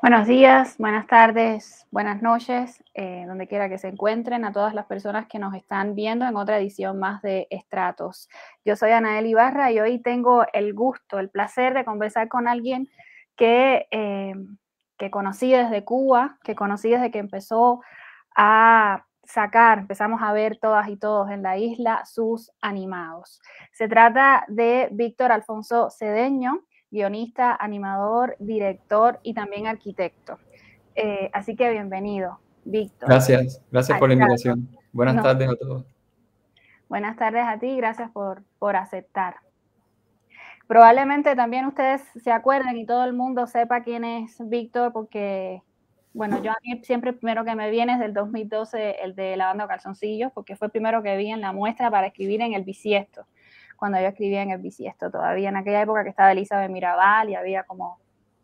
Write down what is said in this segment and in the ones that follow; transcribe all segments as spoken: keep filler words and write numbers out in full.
Buenos días, buenas tardes, buenas noches, eh, donde quiera que se encuentren, a todas las personas que nos están viendo en otra edición más de Estratos. Yo soy Anael Ibarra y hoy tengo el gusto, el placer de conversar con alguien que, eh, que conocí desde Cuba, que conocí desde que empezó a sacar, empezamos a ver todas y todos en la isla sus animados. Se trata de Víctor Alfonso Cedeño, guionista, animador, director y también arquitecto. Eh, así que bienvenido, Víctor. Gracias, gracias por la invitación. Buenas No, tardes a todos. buenas tardes a ti, gracias por, por aceptar. Probablemente también ustedes se acuerden y todo el mundo sepa quién es Víctor, porque, bueno, yo a mí siempre el primero que me viene es del dos mil doce, el de Lavando Calzoncillos, porque fue el primero que vi en la muestra para escribir en el bisiesto, cuando yo escribía en el bisiesto todavía, en aquella época que estaba Elizabeth Mirabal y había como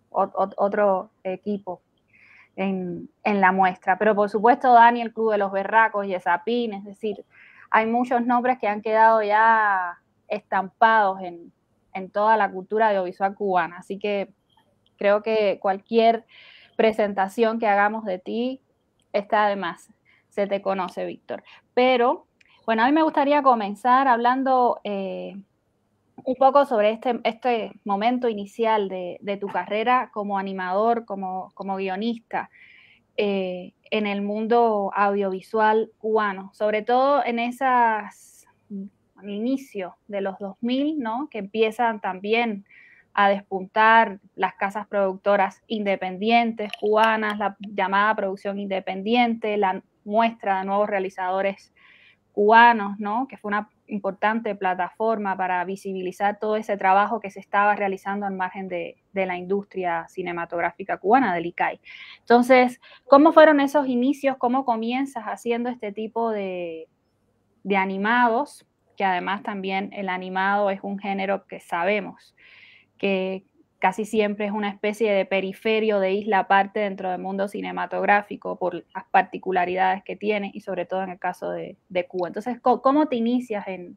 otro equipo en, en la muestra. Pero por supuesto Dani, el Club de los Berracos, Yesapín, es decir, hay muchos nombres que han quedado ya estampados en, en toda la cultura audiovisual cubana. Así que creo que cualquier presentación que hagamos de ti está de más. Se te conoce, Víctor. Pero, bueno, a mí me gustaría comenzar hablando eh, un poco sobre este, este momento inicial de, de tu carrera como animador, como, como guionista eh, en el mundo audiovisual cubano, sobre todo en esas al inicio de los dos mil, ¿no? Que empiezan también a despuntar las casas productoras independientes cubanas, la llamada producción independiente, la muestra de nuevos realizadores cubanos, ¿no? Que fue una importante plataforma para visibilizar todo ese trabajo que se estaba realizando al margen de, de la industria cinematográfica cubana, del I C A I. Entonces, ¿cómo fueron esos inicios? ¿Cómo comienzas haciendo este tipo de, de animados? Que además también el animado es un género que sabemos que casi siempre es una especie de periferio de isla aparte dentro del mundo cinematográfico por las particularidades que tiene y sobre todo en el caso de, de Cuba. Entonces, ¿cómo te inicias en,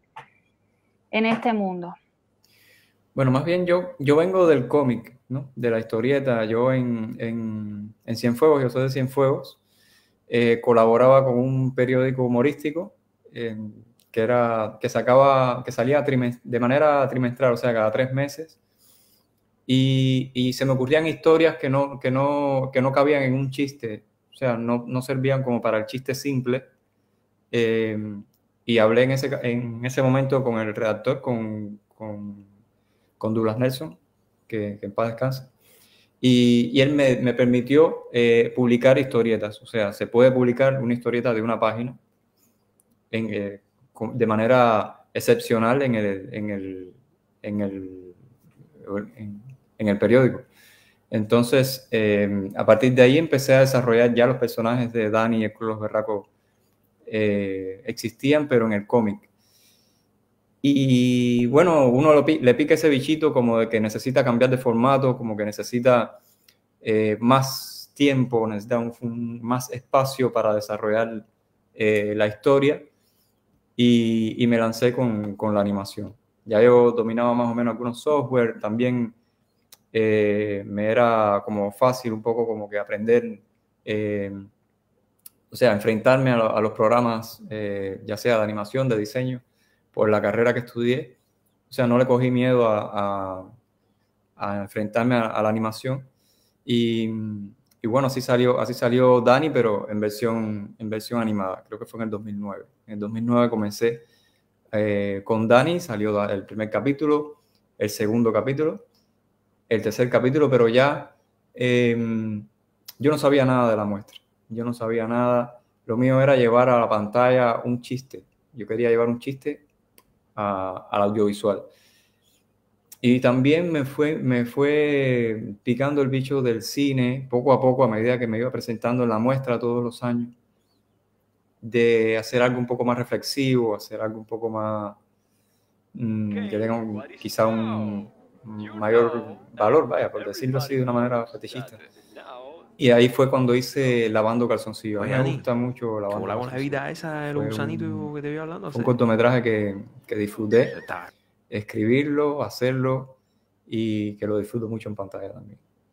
en este mundo? Bueno, más bien yo, yo vengo del cómic, ¿no? De la historieta. Yo en, en, en Cienfuegos, yo soy de Cienfuegos, eh, colaboraba con un periódico humorístico eh, que, era, que, sacaba, que salía de manera trimestral, o sea, cada tres meses. Y, y se me ocurrían historias que no, que, no, que no cabían en un chiste, o sea, no, no servían como para el chiste simple. Eh, y hablé en ese, en ese momento con el redactor, con, con, con Douglas Nelson, que, que en paz descanse, y, y él me, me permitió eh, publicar historietas, o sea, se puede publicar una historieta de una página en, eh, de manera excepcional en el, en el, en el, en, en el periódico. Entonces, eh, a partir de ahí empecé a desarrollar ya los personajes de Dani y el Club de los Berracos. Eh, existían, pero en el cómic. Y bueno, uno lo, le pica ese bichito como de que necesita cambiar de formato, como que necesita eh, más tiempo, necesita un, un, más espacio para desarrollar eh, la historia, y, y me lancé con, con la animación. Ya yo dominaba más o menos algunos software, también eh, me era como fácil un poco como que aprender eh, o sea, enfrentarme a, a los programas, eh, ya sea de animación, de diseño, por la carrera que estudié. O sea, no le cogí miedo a, a, a enfrentarme a, a la animación. Y, y, bueno, así salió, así salió Dani, pero en versión, en versión animada. Creo que fue en el dos mil nueve. En el dos mil nueve comencé eh, con Dani, salió el primer capítulo, el segundo capítulo, el tercer capítulo, pero ya eh, yo no sabía nada de la muestra. Yo no sabía nada. Lo mío era llevar a la pantalla un chiste. Yo quería llevar un chiste a, al audiovisual. Y también me fue, me fue picando el bicho del cine poco a poco a medida que me iba presentando en la muestra todos los años, de hacer algo un poco más reflexivo, hacer algo un poco más, mmm, que tenga un, quizá un mayor valor, vaya, por decirlo así de una manera fetichista. Y ahí fue cuando hice Lavando Calzoncillos. A mí Oye, me Dani, gusta mucho ¿qué Lavando bola con la Calzoncillos. vida esa de los Fue gusanitos un, que te iba hablando? fue un ¿Sí? cortometraje que, que disfruté, Está. escribirlo, hacerlo, y que lo disfruto mucho en pantalla también.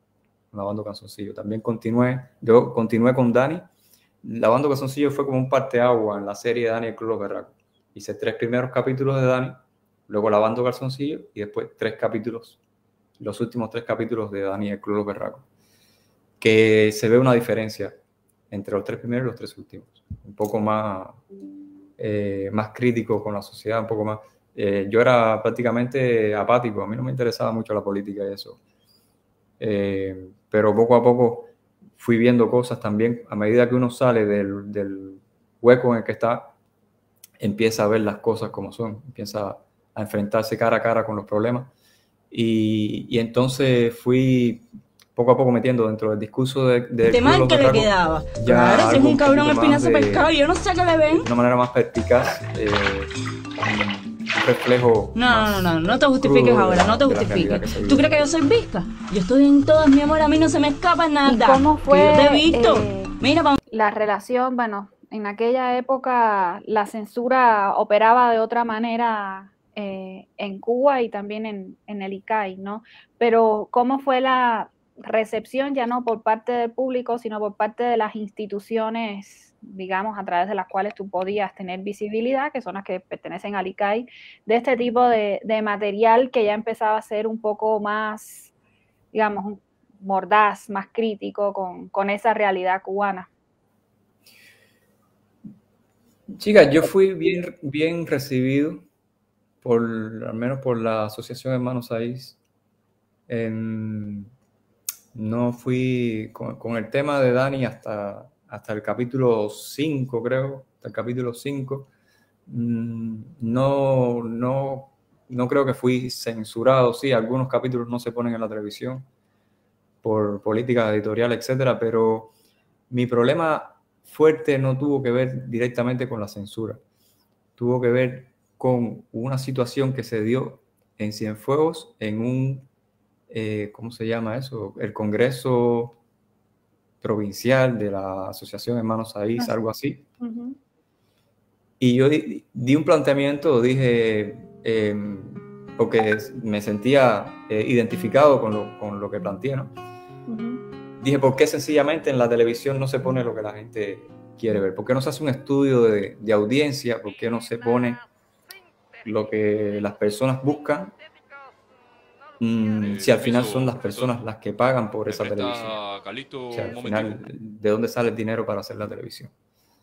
Lavando Calzoncillos. También continué, yo continué con Dani. Lavando Calzoncillos fue como un parteagua en la serie de Dani el Club de los Berracos. Hice tres primeros capítulos de Dani, luego Lavando Calzoncillos y después tres capítulos, los últimos tres capítulos de Dani el Club de los Berracos. Que se ve una diferencia entre los tres primeros y los tres últimos. Un poco más, eh, más crítico con la sociedad, un poco más... Eh, yo era prácticamente apático, a mí no me interesaba mucho la política y eso. Eh, pero poco a poco fui viendo cosas también. A medida que uno sale del, del hueco en el que está, empieza a ver las cosas como son, empieza a enfrentarse cara a cara con los problemas. Y, y entonces fui poco a poco metiendo dentro del discurso de, de el tema que le quedaba. Claro, si es un cabrón espinazo pescado, yo no sé qué le ven. De una manera más perspicaz, eh, un reflejo. No, no, no, no te justifiques ahora, no te justifiques. ¿Tú crees que yo soy visca? Yo estoy en todas, mi amor, a mí no se me escapa nada. ¿Y cómo fue? Que yo te he visto. Eh, Mira, vamos. La relación, bueno, en aquella época la censura operaba de otra manera eh, en Cuba y también en, en el I C A I, ¿no? Pero ¿cómo fue la recepción, ya no por parte del público, sino por parte de las instituciones, digamos, a través de las cuales tú podías tener visibilidad, que son las que pertenecen al I C A I, de este tipo de, de material que ya empezaba a ser un poco más, digamos, mordaz, más crítico con, con esa realidad cubana? Chicas, yo fui bien, bien recibido, por, al menos por la Asociación Hermanos Saiz. En, no fui con, con el tema de Dani hasta, hasta el capítulo cinco, creo, hasta el capítulo cinco. No, no, no creo que fui censurado. Sí, algunos capítulos no se ponen en la televisión por política editorial, etcétera, pero mi problema fuerte no tuvo que ver directamente con la censura. Tuvo que ver con una situación que se dio en Cienfuegos, en un, eh, ¿cómo se llama eso? El Congreso Provincial de la Asociación Hermanos Saiz, uh-huh. algo así. Uh-huh. Y yo di, di un planteamiento, dije, eh, porque me sentía eh, identificado con lo, con lo que planteé, ¿no? Uh-huh. Dije, ¿por qué sencillamente en la televisión no se pone lo que la gente quiere ver? ¿Por qué no se hace un estudio de, de audiencia? ¿Por qué no se pone lo que las personas buscan? Mm, si al final son las personas las que pagan por esa televisión. O sea, al final, ¿de dónde sale el dinero para hacer la televisión?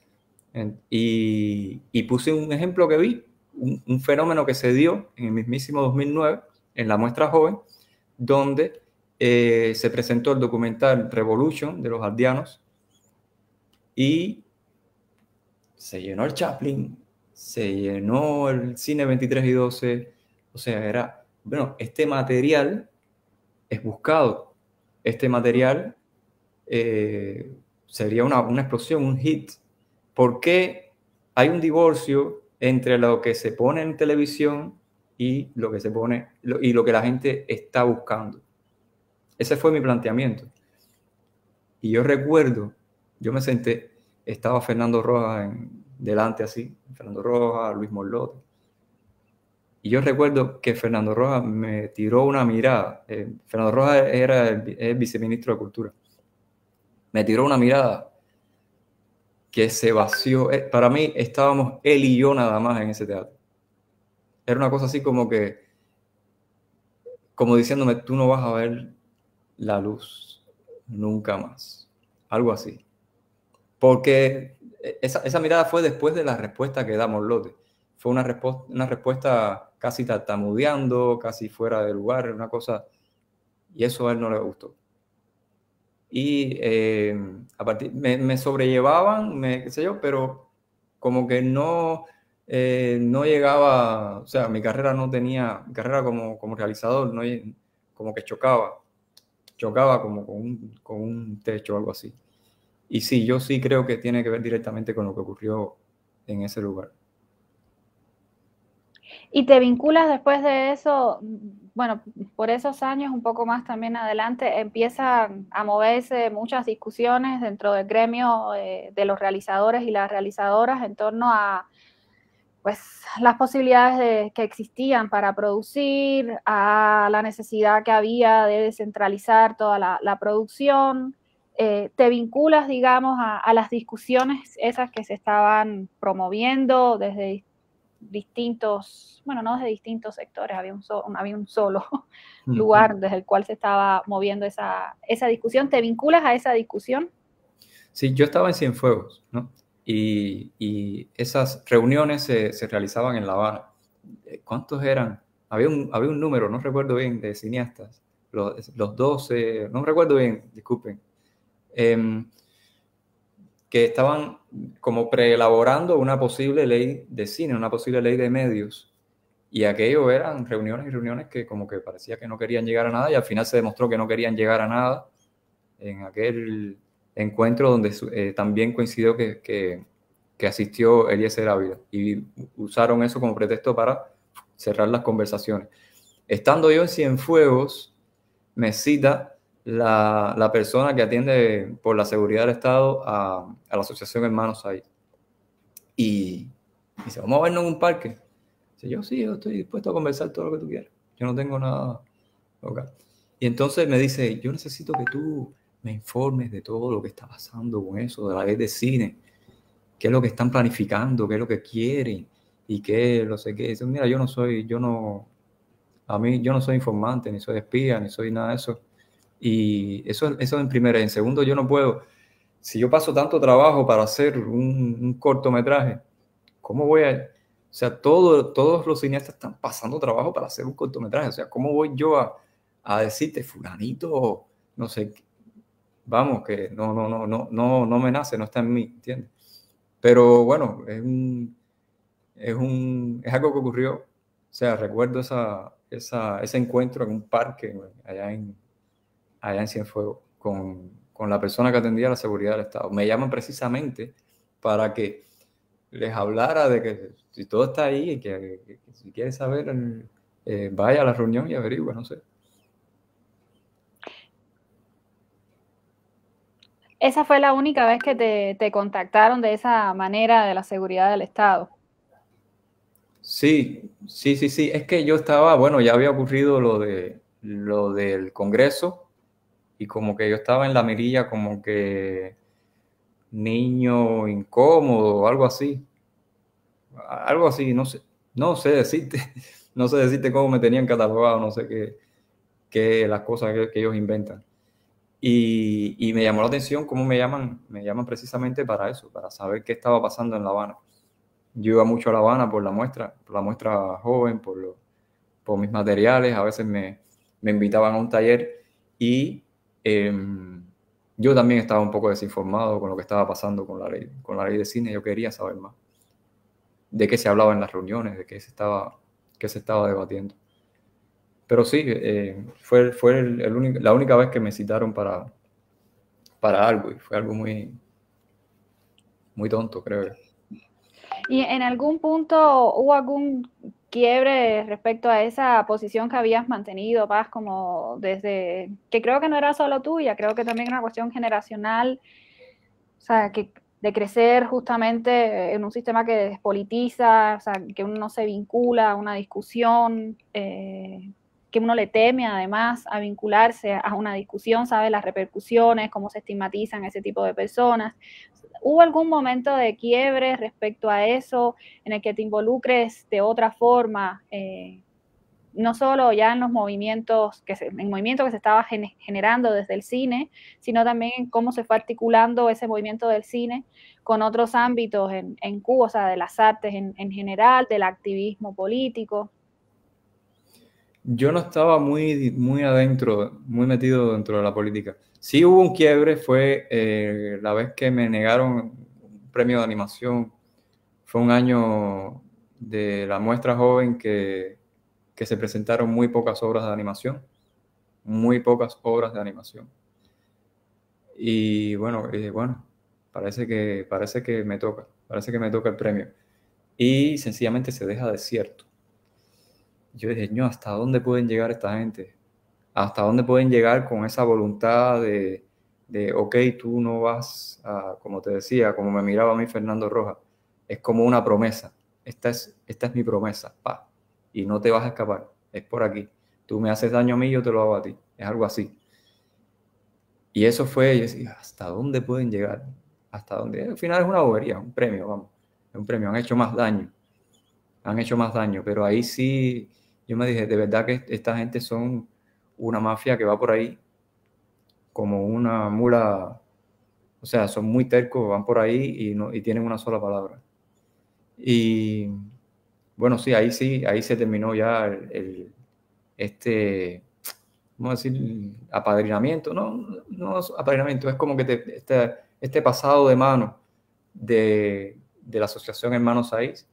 Y, y puse un ejemplo que vi, un, un fenómeno que se dio en el mismísimo dos mil nueve, en la muestra joven, donde eh, se presentó el documental Revolution de los aldeanos y se llenó el Chaplin, se llenó el cine veintitrés y doce, o sea, era, bueno, este material es buscado, este material eh, sería una, una explosión, un hit. ¿Por qué hay un divorcio entre lo que se pone en televisión y lo que se pone lo, y lo que la gente está buscando? Ese fue mi planteamiento. Y yo recuerdo, yo me senté, estaba Fernando Rojas en, delante así, Fernando Rojas, Luis Morlote. Y yo recuerdo que Fernando Rojas me tiró una mirada. Eh, Fernando Rojas era el, el viceministro de Cultura. Me tiró una mirada que se vació. Para mí estábamos él y yo nada más en ese teatro. Era una cosa así como que, como diciéndome, tú no vas a ver la luz nunca más. Algo así. Porque esa, esa mirada fue después de la respuesta que da Morlote. Fue una, respu- una respuesta casi tartamudeando, casi fuera de lugar, una cosa, y eso a él no le gustó. Y eh, a partir, me, me sobrellevaban, me, qué sé yo, pero como que no, eh, no llegaba, o sea, mi carrera no tenía, mi carrera como, como realizador, no, como que chocaba, chocaba como con un, con un techo o algo así. Y sí, yo sí creo que tiene que ver directamente con lo que ocurrió en ese lugar. ¿Y te vinculas después de eso? Bueno, por esos años, un poco más también adelante, empiezan a moverse muchas discusiones dentro del gremio eh, de los realizadores y las realizadoras en torno a, pues las posibilidades de, que existían para producir, a la necesidad que había de descentralizar toda la, la producción. Eh, te vinculas, digamos, a, a las discusiones esas que se estaban promoviendo desde distintos, bueno, no desde distintos sectores, había un, so, había un solo lugar desde el cual se estaba moviendo esa, esa discusión. ¿Te vinculas a esa discusión? Sí, yo estaba en Cienfuegos, ¿no? Y, y esas reuniones se, se realizaban en La Habana. ¿Cuántos eran? Había un, había un número, no recuerdo bien, de cineastas. Los, los doce, no recuerdo bien, disculpen. Eh, que estaban como preelaborando una posible ley de cine, una posible ley de medios. Y aquello eran reuniones y reuniones que como que parecía que no querían llegar a nada y al final se demostró que no querían llegar a nada en aquel encuentro donde eh, también coincidió que, que, que asistió Eliezer Ávila y usaron eso como pretexto para cerrar las conversaciones. Estando yo en Cienfuegos, me cita la, la persona que atiende por la seguridad del Estado a, a la Asociación Hermanos ahí. Y dice, vamos a vernos en un parque. Dice, yo sí, yo estoy dispuesto a conversar todo lo que tú quieras. Yo no tengo nada local. Y entonces me dice, yo necesito que tú me informes de todo lo que está pasando con eso, de la ley de cine. ¿Qué es lo que están planificando? ¿Qué es lo que quieren? Y qué, no sé qué. Dice, mira, yo no soy, yo no, a mí, yo no soy informante, ni soy espía, ni soy nada de eso. Y eso, eso en primera. En segundo, yo no puedo, si yo paso tanto trabajo para hacer un, un cortometraje, ¿cómo voy a...? O sea, todo, todos los cineastas están pasando trabajo para hacer un cortometraje. O sea, ¿cómo voy yo a, a decirte, fulanito, no sé, vamos, que no, no, no, no, no, no me nace, no está en mí, ¿entiendes? Pero bueno, es un, es un, es algo que ocurrió. O sea, recuerdo esa, esa, ese encuentro en un parque allá en, allá en Cienfuegos con, con la persona que atendía la seguridad del Estado. Me llaman precisamente para que les hablara de que si todo está ahí y que, que, que si quieres saber, eh, vaya a la reunión y averigua, no sé. ¿Esa fue la única vez que te, te contactaron de esa manera de la seguridad del Estado? Sí, sí, sí, sí. Es que yo estaba, bueno, ya había ocurrido lo, de, lo del Congreso y como que yo estaba en la mirilla como que niño incómodo o algo así. Algo así, no sé, no sé decirte, no sé decirte cómo me tenían catalogado, no sé qué, qué las cosas que, que ellos inventan. Y, y me llamó la atención cómo me llaman, me llaman precisamente para eso, para saber qué estaba pasando en La Habana. Yo iba mucho a La Habana por la muestra, por la muestra joven, por, lo, por mis materiales, a veces me, me invitaban a un taller y eh, yo también estaba un poco desinformado con lo que estaba pasando con la ley, con la ley de cine, yo quería saber más de qué se hablaba en las reuniones, de qué se estaba, qué se estaba debatiendo. Pero sí, eh, fue, fue el, el único, la única vez que me citaron para, para algo y fue algo muy, muy tonto, creo. ¿Y en algún punto hubo algún quiebre respecto a esa posición que habías mantenido, Paz, como desde, que creo que no era solo tuya, creo que también era una cuestión generacional, o sea, que de crecer justamente en un sistema que despolitiza, o sea, que uno no se vincula a una discusión, eh, que uno le teme además a vincularse a una discusión, sabe las repercusiones, cómo se estigmatizan ese tipo de personas. ¿Hubo algún momento de quiebre respecto a eso en el que te involucres de otra forma? Eh, no solo ya en los movimientos, que se, en movimiento que se estaba gen, generando desde el cine, sino también en cómo se fue articulando ese movimiento del cine con otros ámbitos en, en Cuba, o sea, de las artes en, en general, del activismo político. Yo no estaba muy, muy adentro, muy metido dentro de la política. Sí hubo un quiebre, fue eh, la vez que me negaron un premio de animación. Fue un año de la muestra joven que, que se presentaron muy pocas obras de animación, muy pocas obras de animación. Y bueno, eh, bueno, parece que, parece que me toca, parece que me toca el premio. Y sencillamente se deja desierto. Yo dije, no, ¿hasta dónde pueden llegar esta gente? ¿Hasta dónde pueden llegar con esa voluntad de, de ok, tú no vas a, como te decía, como me miraba a mí Fernando Rojas, es como una promesa. esta es, esta es mi promesa, pa, y no te vas a escapar, es por aquí. Tú me haces daño a mí, yo te lo hago a ti. Es algo así. Y eso fue, yo decía, ¿hasta dónde pueden llegar? ¿Hasta dónde? Al final es una bobería, un premio, vamos. Es un premio, han hecho más daño. Han hecho más daño, pero ahí sí, yo me dije, de verdad que esta gente son una mafia que va por ahí como una mula, o sea, son muy tercos, van por ahí y, no, y tienen una sola palabra. Y bueno, sí, ahí sí, ahí se terminó ya el, el este, vamos a decir, apadrinamiento. No, no es apadrinamiento, es como que te, este, este pasado de mano de, de la asociación Hermanos Saiz.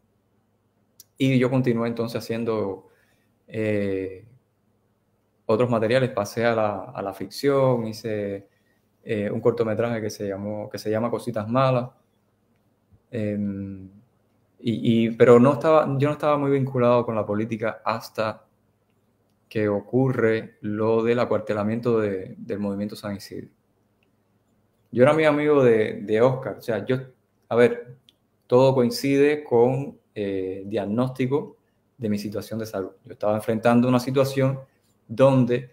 Y yo continué entonces haciendo eh, otros materiales, pasé a la, a la ficción, hice eh, un cortometraje que se, llamó, que se llama Cositas Malas. Eh, y, y, pero no estaba, yo no estaba muy vinculado con la política hasta que ocurre lo del acuartelamiento de, del movimiento San Isidro. Yo era muy amigo de, de Oscar, o sea, yo, a ver, todo coincide con eh, diagnóstico de mi situación de salud. Yo estaba enfrentando una situación donde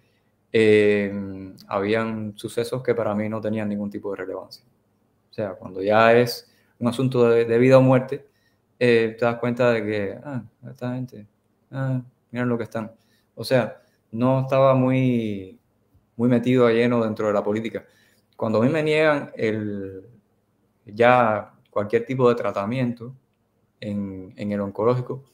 eh, habían sucesos que para mí no tenían ningún tipo de relevancia. O sea, cuando ya es un asunto de, de vida o muerte, eh, te das cuenta de que, ah, esta gente, ah, miren lo que están. O sea, no estaba muy, muy metido a lleno dentro de la política. Cuando a mí me niegan el, ya cualquier tipo de tratamiento en, en el oncológico,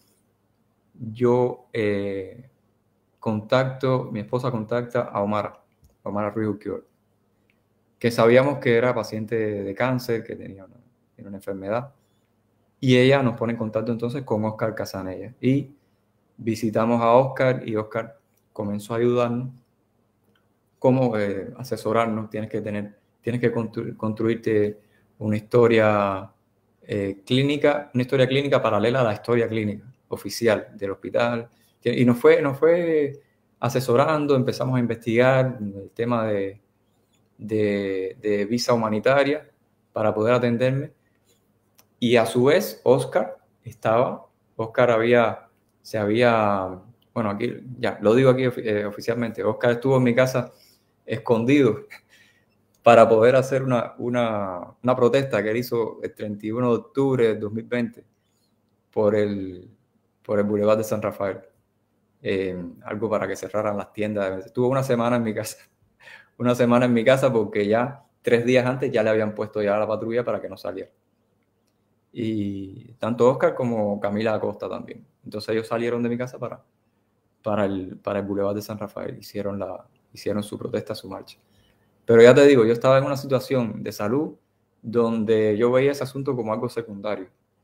yo eh, contacto, mi esposa contacta a Omar, Omar Ruiz Uquior, que sabíamos que era paciente de cáncer, que tenía una, tenía una enfermedad, y ella nos pone en contacto entonces con Oscar Casanella. Y visitamos a Oscar y Oscar comenzó a ayudarnos, cómo eh, asesorarnos, tienes que tener, tienes que constru construirte una historia eh, clínica, una historia clínica paralela a la historia clínica oficial del hospital. Y nos fue, nos fue asesorando, empezamos a investigar el tema de, de, de visa humanitaria para poder atenderme. Y a su vez, Oscar estaba, Oscar había, se había, bueno, aquí, ya, lo digo aquí eh, oficialmente, Oscar estuvo en mi casa escondido para poder hacer una, una, una protesta que él hizo el treinta y uno de octubre del dos mil veinte por el, por el Boulevard de San Rafael. Eh, algo para que cerraran las tiendas. Estuvo una semana en mi casa, una semana en mi casa porque ya tres días antes ya le habían puesto ya la patrulla para que no saliera. Y tanto Oscar como Camila Acosta también. Entonces ellos salieron de mi casa para, para, el, para el Boulevard de San Rafael. Hicieron, la, hicieron su protesta, su marcha. Pero ya te digo, yo estaba en una situación de salud donde yo veía ese asunto como algo secundario.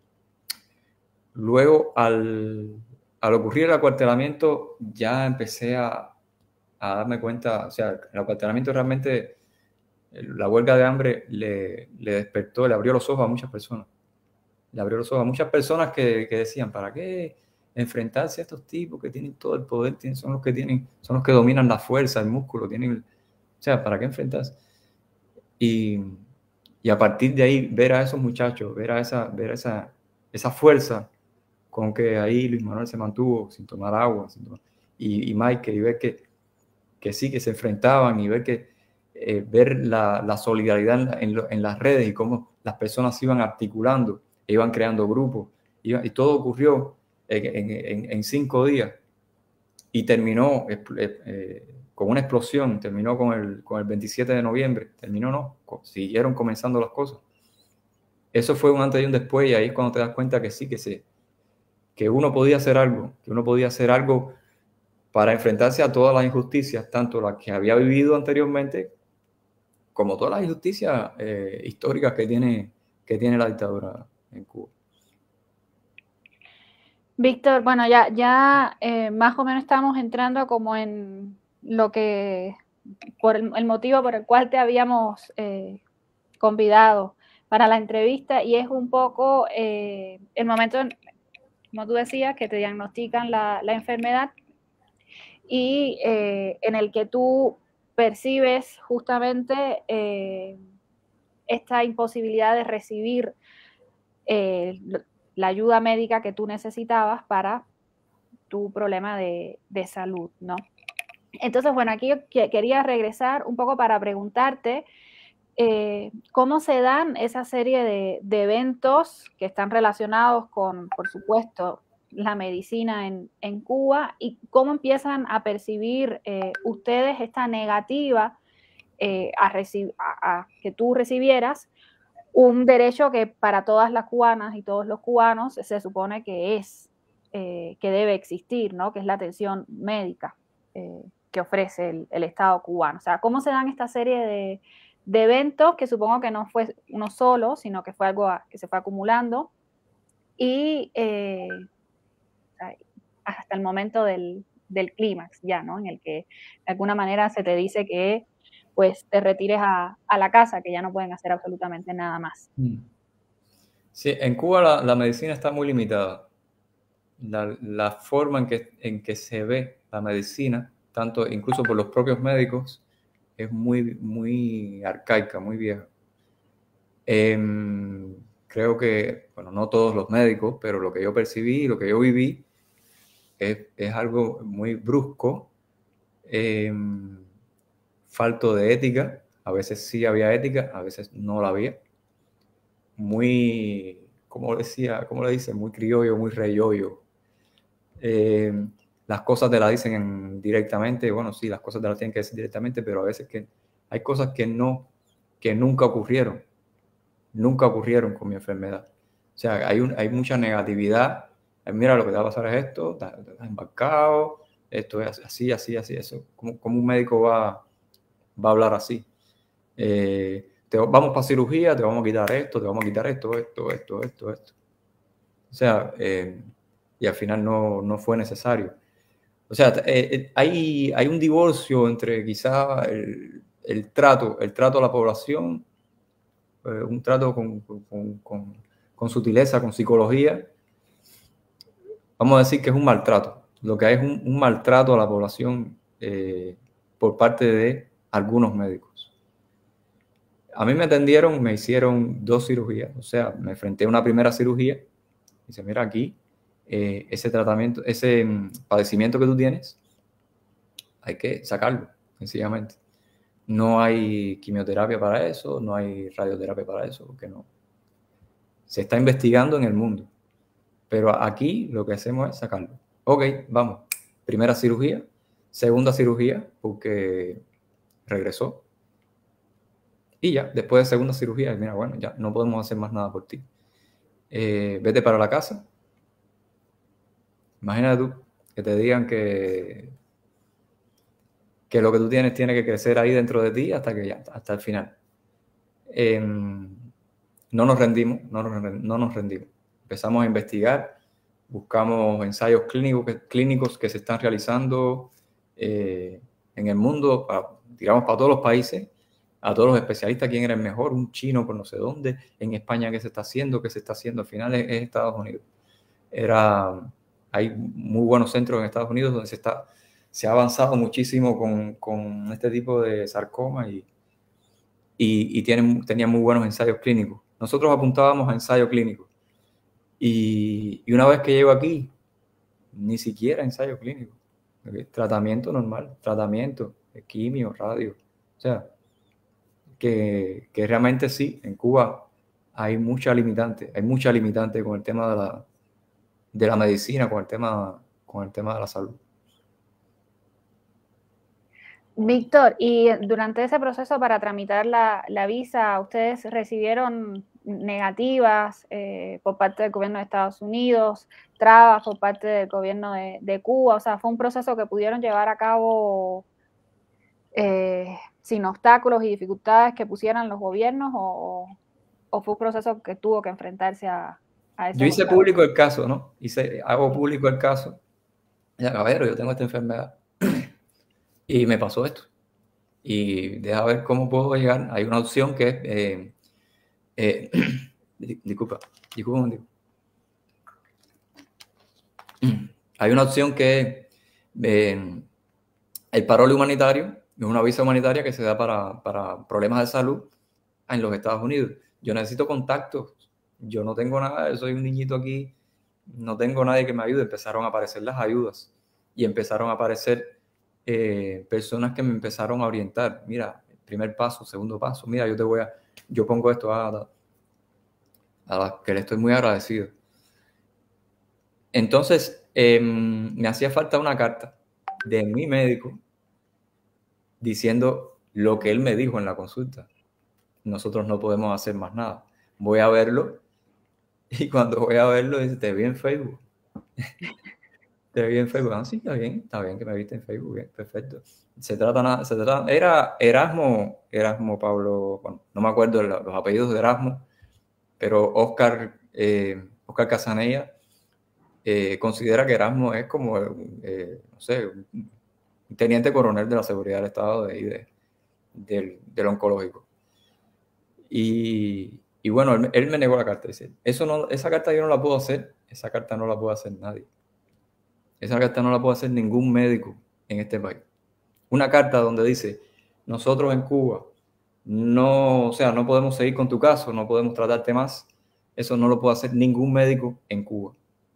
Luego, al, al ocurrir el acuartelamiento, ya empecé a, a darme cuenta, o sea, el acuartelamiento realmente, la huelga de hambre le, le despertó, le abrió los ojos a muchas personas. Le abrió los ojos a muchas personas que, que decían, ¿para qué enfrentarse a estos tipos que tienen todo el poder? Tienen, son los que tienen, son los que dominan la fuerza, el músculo, tienen, o sea, ¿para qué enfrentarse? Y, y a partir de ahí, ver a esos muchachos, ver a esa, ver esa, esa fuerza con que ahí Luis Manuel se mantuvo sin tomar agua, sin tomar, y, y Mike, y ver que, que sí, que se enfrentaban, y ver que eh, ver la, la solidaridad en, la, en, lo, en las redes y cómo las personas se iban articulando, iban creando grupos, iban, y todo ocurrió en, en, en cinco días y terminó eh, eh, con una explosión, terminó con el, con el veintisiete de noviembre, terminó no, siguieron comenzando las cosas. Eso fue un antes y un después, y ahí es cuando te das cuenta que sí, que sí, que uno podía hacer algo, que uno podía hacer algo para enfrentarse a todas las injusticias, tanto las que había vivido anteriormente, como todas las injusticias eh, históricas que tiene, que tiene la dictadura en Cuba. Víctor, bueno, ya, ya eh, más o menos estamos entrando como en lo que, por el, el motivo por el cual te habíamos eh, convidado para la entrevista, y es un poco eh, el momento, en, como tú decías, que te diagnostican la, la enfermedad y eh, en el que tú percibes justamente eh, esta imposibilidad de recibir eh, la ayuda médica que tú necesitabas para tu problema de, de salud, ¿no? Entonces, bueno, aquí yo quería regresar un poco para preguntarte eh, cómo se dan esa serie de, de eventos que están relacionados con, por supuesto, la medicina en, en Cuba, y cómo empiezan a percibir eh, ustedes esta negativa eh, a, a, a que tú recibieras un derecho que para todas las cubanas y todos los cubanos se supone que es, eh, que debe existir, ¿no? Que es la atención médica eh, que ofrece el, el Estado cubano. O sea, ¿cómo se dan esta serie de, de eventos que supongo que no fue uno solo, sino que fue algo a, que se fue acumulando y eh, hasta el momento del, del clímax ya, ¿no? En el que de alguna manera se te dice que pues te retires a, a la casa, que ya no pueden hacer absolutamente nada más. Sí, en Cuba la, la medicina está muy limitada. La, la forma en que, en que se ve la medicina, tanto incluso por los propios médicos, es muy, muy arcaica, muy vieja. Eh, creo que, bueno, no todos los médicos, pero lo que yo percibí, lo que yo viví, es, es algo muy brusco, eh, falto de ética. A veces sí había ética, a veces no la había. Muy, como decía, como le dice, muy criollo, muy reyoyo. Eh, las cosas te las dicen en, directamente. Bueno, sí, las cosas te las tienen que decir directamente, pero a veces que hay cosas que no, que nunca ocurrieron. Nunca ocurrieron con mi enfermedad. O sea, hay, un, hay mucha negatividad. Mira, lo que te va a pasar es esto, estás embarcado, esto es así, así, así, eso. ¿Cómo, cómo un médico va, va a hablar así? Eh, te, vamos para cirugía, te vamos a quitar esto, te vamos a quitar esto, esto, esto, esto, esto. O sea, eh, y al final no, no fue necesario. O sea, eh, hay, hay un divorcio entre quizá el, el trato, el trato a la población, eh, un trato con, con, con, con sutileza, con psicología. Vamos a decir que es un maltrato. Lo que hay es un, un maltrato a la población eh, por parte de algunos médicos. A mí me atendieron, me hicieron dos cirugías. O sea, me enfrenté a una primera cirugía. Dice, mira aquí, eh, ese tratamiento, ese um, padecimiento que tú tienes, hay que sacarlo, sencillamente. No hay quimioterapia para eso, no hay radioterapia para eso, porque no. Se está investigando en el mundo. Pero aquí lo que hacemos es sacarlo. Ok, vamos. Primera cirugía, segunda cirugía, porque regresó. Y ya, después de segunda cirugía, mira, bueno, ya no podemos hacer más nada por ti. Eh, vete para la casa. Imagínate tú que te digan que, que lo que tú tienes tiene que crecer ahí dentro de ti hasta que ya, hasta el final. Eh, no nos rendimos, no nos, no nos rendimos. Empezamos a investigar, buscamos ensayos clínicos que, clínicos que se están realizando eh, en el mundo, para, digamos, para todos los países, a todos los especialistas, quién era el mejor, un chino por no sé dónde, en España qué se está haciendo, qué se está haciendo, al final es, es Estados Unidos. Era, hay muy buenos centros en Estados Unidos donde se, está, se ha avanzado muchísimo con, con este tipo de sarcoma y, y, y tienen, tenían muy buenos ensayos clínicos. Nosotros apuntábamos a ensayo clínico. Y, y una vez que llego aquí, ni siquiera ensayo clínico. ¿Okay? Tratamiento normal, tratamiento, quimio, radio. O sea, que, que realmente sí, en Cuba hay mucha limitante, hay mucha limitante con el tema de la, de la medicina, con el tema, con el tema de la salud. Víctor, y durante ese proceso para tramitar la, la visa, ¿ustedes recibieron negativas eh, por parte del gobierno de Estados Unidos, trabas por parte del gobierno de, de Cuba? O sea, ¿fue un proceso que pudieron llevar a cabo eh, sin obstáculos y dificultades que pusieran los gobiernos, o, o fue un proceso que tuvo que enfrentarse a, a eso? Yo hice público el caso, ¿no? Hice, hago público el caso. Ya, caballero, yo tengo esta enfermedad y me pasó esto. Y deja ver cómo puedo llegar. Hay una opción que es... Eh, eh, disculpa, disculpa un momento. Hay una opción que es eh, el parole humanitario. Es una visa humanitaria que se da para, para problemas de salud en los Estados Unidos. Yo necesito contactos yo no tengo nada, yo soy un niñito aquí, no tengo nadie que me ayude. Empezaron a aparecer las ayudas y empezaron a aparecer eh, personas que me empezaron a orientar. Mira, primer paso, segundo paso, mira, yo te voy a, yo pongo esto a, a las que le estoy muy agradecido. Entonces, eh, me hacía falta una carta de mi médico diciendo lo que él me dijo en la consulta. Nosotros no podemos hacer más nada. Voy a verlo y cuando voy a verlo dice, te vi en Facebook. Te vi en Facebook. Ah, sí, está bien, está bien que me viste en Facebook. Bien, perfecto. Se trata nada, se trata, era Erasmo, Erasmo Pablo, bueno, no me acuerdo los, los apellidos de Erasmo, pero Oscar, eh, Oscar Casanella eh, considera que Erasmo es como, eh, no sé, un teniente coronel de la seguridad del Estado de, de, del, del oncológico. Y, y bueno, él, él me negó la carta. Dice, eso no, esa carta yo no la puedo hacer, esa carta no la puede hacer nadie. Esa carta no la puede hacer ningún médico en este país. Una carta donde dice, nosotros en Cuba no, o sea, no podemos seguir con tu caso, no podemos tratarte más. Eso no lo puede hacer ningún médico en Cuba.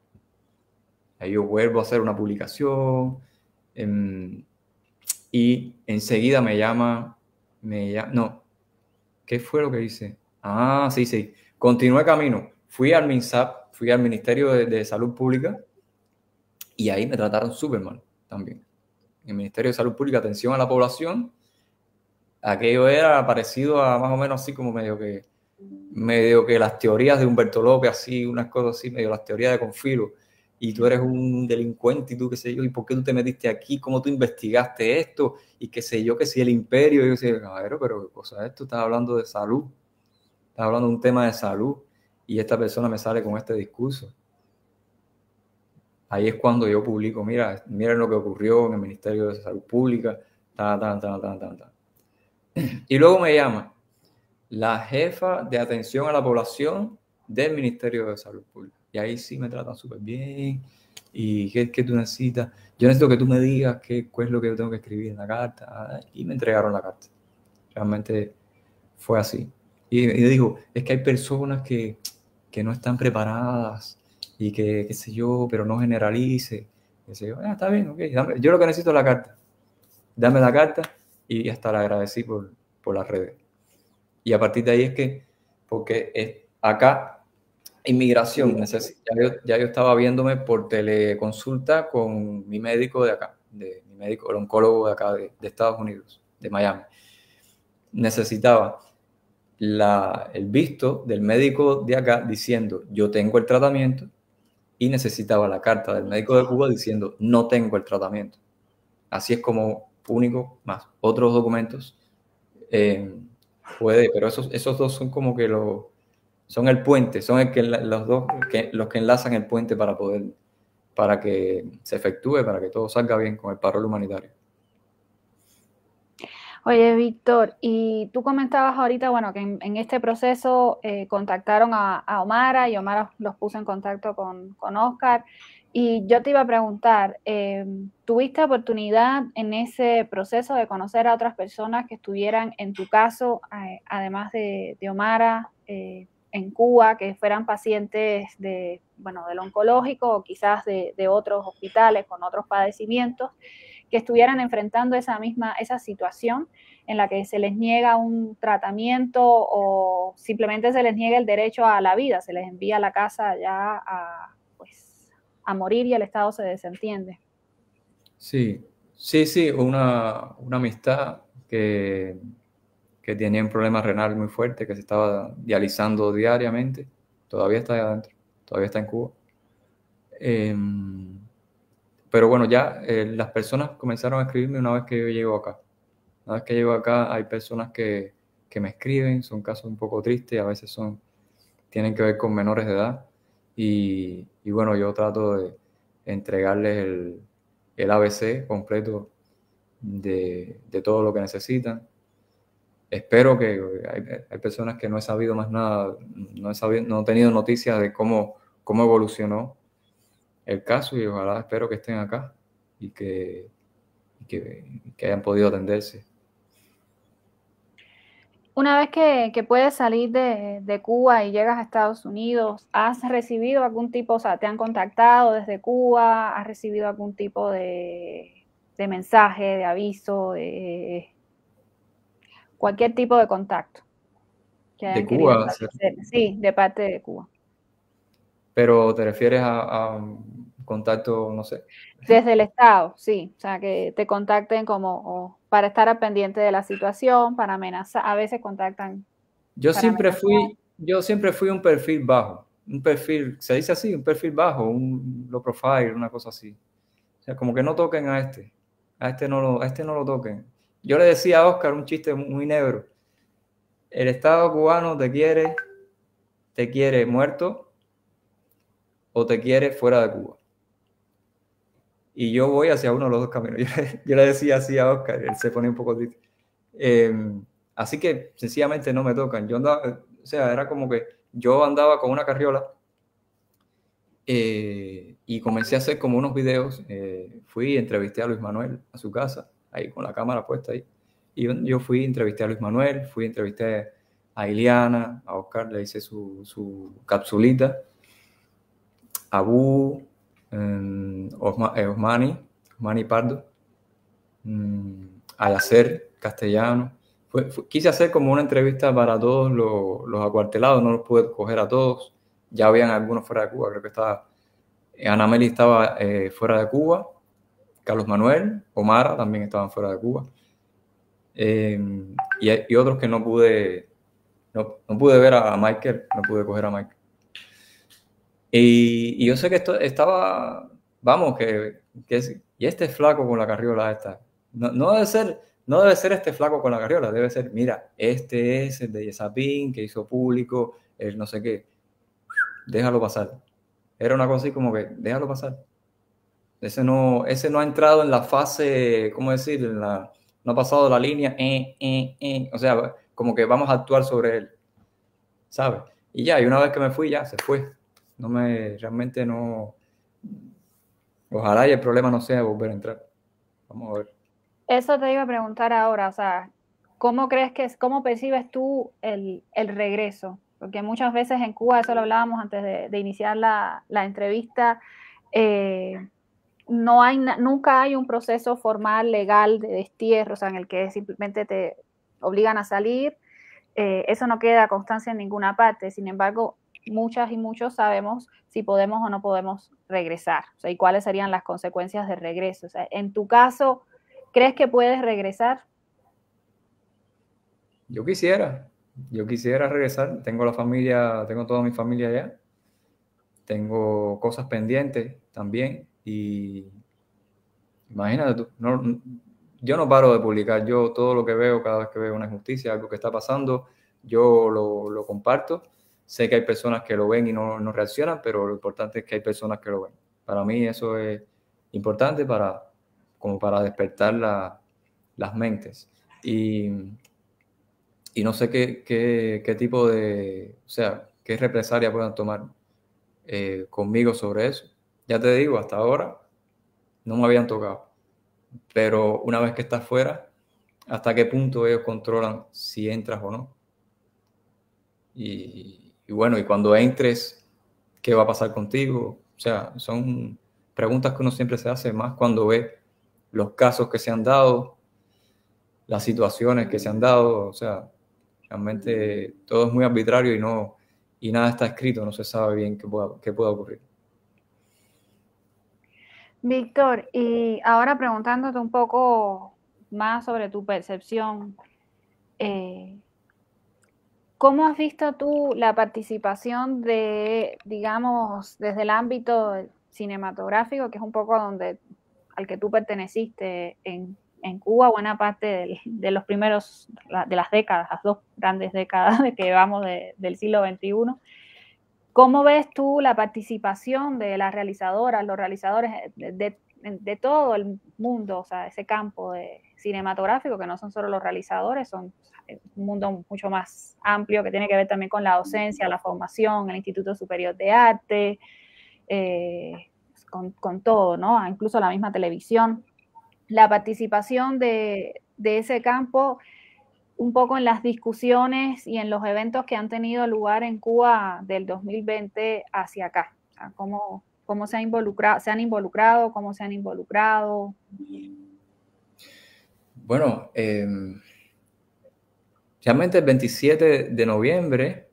Ahí yo vuelvo a hacer una publicación eh, y enseguida me llama, me llama, no, ¿qué fue lo que hice? Ah, sí, sí, continué camino. Fui al MINSAP, fui al Ministerio de, de Salud Pública y ahí me trataron súper mal también. En el Ministerio de Salud Pública, atención a la población, aquello era parecido a más o menos así como medio que, medio que las teorías de Humberto López, así, unas cosas así, medio las teorías de Confilo, y tú eres un delincuente y tú qué sé yo, y por qué tú te metiste aquí, cómo tú investigaste esto, y qué sé yo, que si el imperio, y yo decía, caballero, pero qué cosa es esto, estás hablando de salud, estás hablando de un tema de salud, y esta persona me sale con este discurso. Ahí es cuando yo publico, mira, miren lo que ocurrió en el Ministerio de Salud Pública, ta, ta, ta, ta, ta, ta. Y luego me llama la jefa de atención a la población del Ministerio de Salud Pública. Y ahí sí me tratan súper bien. ¿Y qué, qué tú necesitas? Yo necesito que tú me digas qué, qué es lo que yo tengo que escribir en la carta. Y me entregaron la carta. Realmente fue así. Y, y digo, es que hay personas que, que no están preparadas y que, qué sé yo, pero no generalice. Qué sé yo, ah, está bien, ok. Dame, yo lo que necesito es la carta. Dame la carta y hasta la agradecí por, por las redes. Y a partir de ahí es que, porque es, acá, inmigración, neces- ya, yo, ya yo estaba viéndome por teleconsulta con mi médico de acá, de mi médico, el oncólogo de acá, de, de Estados Unidos, de Miami. Necesitaba la, el visto del médico de acá diciendo, yo tengo el tratamiento, y necesitaba la carta del médico de Cuba diciendo, no tengo el tratamiento. Así es como único, más otros documentos, eh, puede, pero esos, esos dos son como que los, son el puente, son el que, los dos que, los que enlazan el puente para poder, para que se efectúe, para que todo salga bien con el parol humanitario. Oye, Víctor, y tú comentabas ahorita, bueno, que en, en este proceso eh, contactaron a, a Omara y Omara los puso en contacto con, con Oscar. Y yo te iba a preguntar, eh, ¿tuviste oportunidad en ese proceso de conocer a otras personas que estuvieran en tu caso, eh, además de, de Omara, eh, en Cuba, que fueran pacientes de, bueno, del oncológico o quizás de, de otros hospitales con otros padecimientos, que estuvieran enfrentando esa misma, esa situación en la que se les niega un tratamiento o simplemente se les niega el derecho a la vida, se les envía a la casa ya a, pues, a morir y el Estado se desentiende? Sí, sí, sí, una, una amistad que, que tenía un problema renal muy fuerte, que se estaba dializando diariamente, todavía está ahí adentro, todavía está en Cuba. Eh, pero bueno, ya eh, las personas comenzaron a escribirme una vez que yo llego acá. Una vez que llego acá hay personas que, que me escriben, son casos un poco tristes, a veces son, tienen que ver con menores de edad. Y, y bueno, yo trato de entregarles el, el A B C completo de, de todo lo que necesitan. Espero que hay, hay personas que no he sabido más nada, no he, sabido, no he tenido noticias de cómo, cómo evolucionó el caso y ojalá espero que estén acá y que, y que, que hayan podido atenderse. Una vez que, que puedes salir de, de Cuba y llegas a Estados Unidos, ¿has recibido algún tipo, o sea, te han contactado desde Cuba? ¿Has recibido algún tipo de, de mensaje, de aviso, de cualquier tipo de contacto que hayan De querido Cuba, establecer? Sí, de parte de Cuba. pero te refieres a, a un contacto, no sé. Desde el Estado, sí, o sea, que te contacten como o para estar al pendiente de la situación, para amenazar, a veces contactan Yo para siempre amenazar. fui, yo siempre fui un perfil bajo, un perfil, se dice así, un perfil bajo, un low profile, una cosa así. O sea, como que no toquen a este, a este no lo, a este no lo toquen. Yo le decía a Oscar un chiste muy negro. El Estado cubano te quiere, te quiere muerto o te quiere fuera de Cuba. Y yo voy hacia uno de los dos caminos. Yo, yo le decía así a Oscar, él se ponía un poco triste. Eh, así que sencillamente no me tocan. Yo andaba, o sea, era como que yo andaba con una carriola eh, y comencé a hacer como unos videos. Eh, fui y entrevisté a Luis Manuel a su casa, ahí con la cámara puesta ahí. Y yo, yo fui, entrevisté a Luis Manuel, fui, entrevisté a Iliana, a Oscar le hice su, su capsulita, a Abu, eh, Osma, eh, Osmani, Osmani Pardo, mm, a Yacer Castellano. Fue, fue, quise hacer como una entrevista para todos los, los acuartelados, no los pude coger a todos, ya habían algunos fuera de Cuba, creo que estaba, Ana Meli estaba eh, fuera de Cuba, Carlos Manuel, Omara también estaban fuera de Cuba, eh, y, y otros que no pude, no, no pude ver a Michael, no pude coger a Michael. Y, y yo sé que esto estaba, vamos, que, que es, y este flaco con la carriola esta, no, no debe ser, no debe ser este flaco con la carriola, debe ser, mira, este es el de Yesapín, que hizo público, el no sé qué, déjalo pasar. Era una cosa así como que, déjalo pasar. Ese no, ese no ha entrado en la fase, ¿cómo decir? En la, no ha pasado la línea, eh, eh, eh. O sea, como que vamos a actuar sobre él, ¿sabes? Y ya, y una vez que me fui, ya, se fue. No me, realmente no, ojalá y el problema no sea volver a entrar. Vamos a ver. Eso te iba a preguntar ahora, o sea, ¿cómo crees que es, cómo percibes tú el, el regreso? Porque muchas veces en Cuba, eso lo hablábamos antes de, de iniciar la, la entrevista, eh, no hay, nunca hay un proceso formal, legal de destierro, o sea, en el que simplemente te obligan a salir. Eh, eso no queda constancia en ninguna parte. Sin embargo, muchas y muchos sabemos si podemos o no podemos regresar, o sea, y cuáles serían las consecuencias de regreso. O sea, en tu caso, ¿crees que puedes regresar? Yo quisiera, yo quisiera regresar. Tengo la familia, tengo toda mi familia allá. Tengo cosas pendientes también. Y imagínate tú, no, yo no paro de publicar. Yo todo lo que veo, cada vez que veo una injusticia, algo que está pasando, yo lo, lo comparto. Sé que hay personas que lo ven y no, no reaccionan, pero lo importante es que hay personas que lo ven. Para mí eso es importante para, como para despertar la, las mentes. Y, y no sé qué, qué, qué tipo de, o sea, qué represalia puedan tomar eh, conmigo sobre eso. Ya te digo, hasta ahora no me habían tocado. Pero una vez que estás fuera, ¿hasta qué punto ellos controlan si entras o no? Y, y bueno, y cuando entres, ¿qué va a pasar contigo? O sea, son preguntas que uno siempre se hace, más cuando ve los casos que se han dado, las situaciones que se han dado. O sea, realmente todo es muy arbitrario y, no, y nada está escrito, no se sabe bien qué pueda, qué pueda ocurrir. Víctor, y ahora preguntándote un poco más sobre tu percepción, eh, ¿cómo has visto tú la participación de, digamos, desde el ámbito cinematográfico, que es un poco donde, al que tú perteneciste en, en Cuba, buena parte de, de los primeros, de las décadas, las dos grandes décadas de que llevamos de, del siglo veintiuno? ¿Cómo ves tú la participación de las realizadoras, los realizadores de, de, de todo el mundo, o sea, ese campo de cinematográfico, que no son solo los realizadores, son un mundo mucho más amplio que tiene que ver también con la docencia, la formación, el Instituto Superior de Arte, eh, con, con todo, ¿no? Incluso la misma televisión. La participación de, de ese campo un poco en las discusiones y en los eventos que han tenido lugar en Cuba del dos mil veinte hacia acá. O sea, cómo, cómo se, ha involucrado, se han involucrado, cómo se han involucrado. Bueno, eh, realmente el veintisiete de noviembre,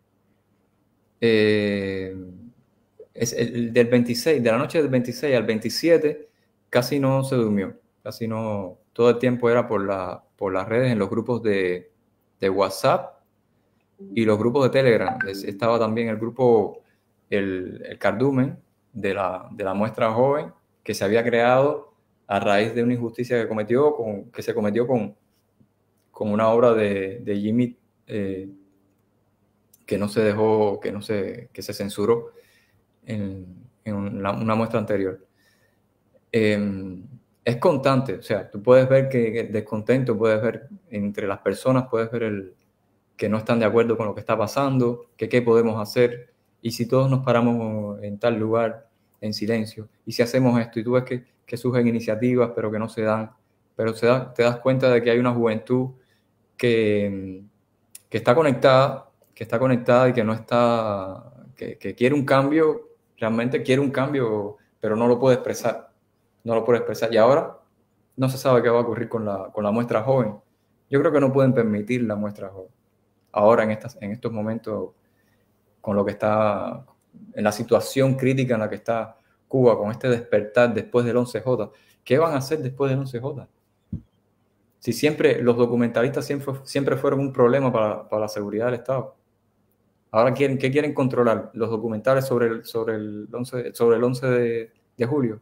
eh, es el del veintiséis, de la noche del veintiséis al veintisiete, casi no se durmió, casi no, todo el tiempo era por, la, por las redes, en los grupos de, de WhatsApp y los grupos de Telegram. Estaba también el grupo, el, el Cardumen de la, de la muestra joven, que se había creado a raíz de una injusticia que cometió, con, que se cometió con, con una obra de, de Jimmy, eh, que no se dejó, que no se, que se censuró en, en una, una muestra anterior. Eh, es constante, o sea, tú puedes ver que el descontento, puedes ver entre las personas, puedes ver el, que no están de acuerdo con lo que está pasando, que qué podemos hacer, y si todos nos paramos en tal lugar en silencio, y si hacemos esto, y tú ves que, que surgen iniciativas, pero que no se dan, pero se da, te das cuenta de que hay una juventud que, que está conectada, que está conectada y que no está, que, que quiere un cambio, realmente quiere un cambio, pero no lo puede expresar, no lo puede expresar, y ahora no se sabe qué va a ocurrir con la, con la muestra joven. Yo creo que no pueden permitir la muestra joven. Ahora, en, estas, en estos momentos, con lo que está, en la situación crítica en la que está Cuba, con este despertar después del once jota, ¿qué van a hacer después del once jota? Si siempre los documentalistas siempre, siempre fueron un problema para, para la seguridad del Estado. Ahora, quieren, ¿qué quieren controlar? Los documentales sobre el, sobre el once, sobre el once de, de julio.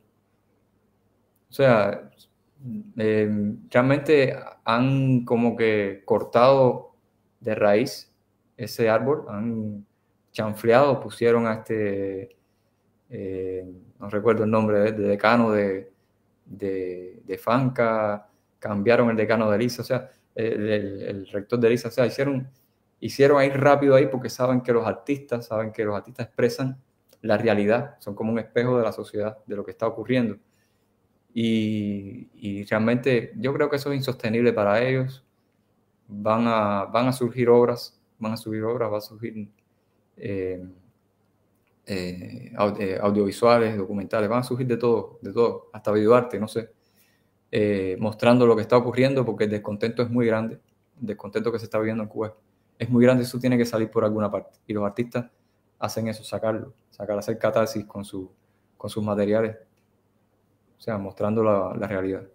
O sea, eh, realmente han como que cortado de raíz ese árbol, han chanfleado, pusieron a este, eh, no recuerdo el nombre, de, de decano de, de, de Fanca, cambiaron el decano de Elisa, o sea, el, el, el rector de Elisa, o sea, hicieron, hicieron ahí rápido ahí porque saben que los artistas, saben que los artistas expresan la realidad, son como un espejo de la sociedad, de lo que está ocurriendo. Y, y realmente yo creo que eso es insostenible para ellos. Van a, van a surgir obras, van a surgir obras, va a surgir eh, eh, audiovisuales, documentales, van a surgir de todo, de todo, hasta videoarte, no sé, eh, mostrando lo que está ocurriendo, porque el descontento es muy grande, el descontento que se está viviendo en Cuba es muy grande, eso tiene que salir por alguna parte. Y los artistas hacen eso, sacarlo, sacar, hacer catarsis con, su, con sus materiales. O sea, mostrando la, la realidad.